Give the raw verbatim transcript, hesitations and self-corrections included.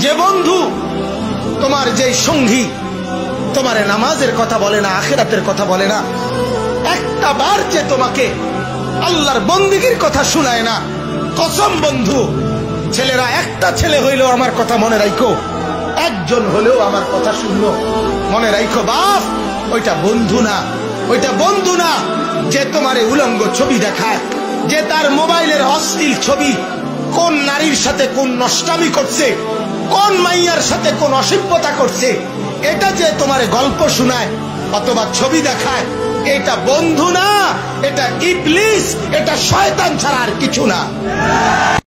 যে বন্ধু তোমার যে সঙ্গী তোমার নামাজের কথা বলে না, আখিরাতের কথা বলে না, একটা বার যে তোমাকে আল্লাহর বন্দেগীর কথা শোনায় না, কসম বন্ধু ছেলেরা একটা ছেলে হইলেও আমার কথা মনে রাখো, একজন হলেও আমার কথা শুনলো, মনে রাখো বাপ ওইটা বন্ধু না, ওইটা বন্ধু না যে তোমারে উলঙ্গ ছবি দেখায়, যে তার মোবাইলের অশ্লীল ছবি কোন নারীর সাথে কোন নষ্টামি করছে, কোন মাইয়ার সাথে কোন অসভ্যতা করছে, এটা যে তোমারে গল্প শোনায় অথবা ছবি দেখায়, এটা বন্ধু না, এটা ইবলিস, এটা শয়তান ছাড়া আর কিছু না।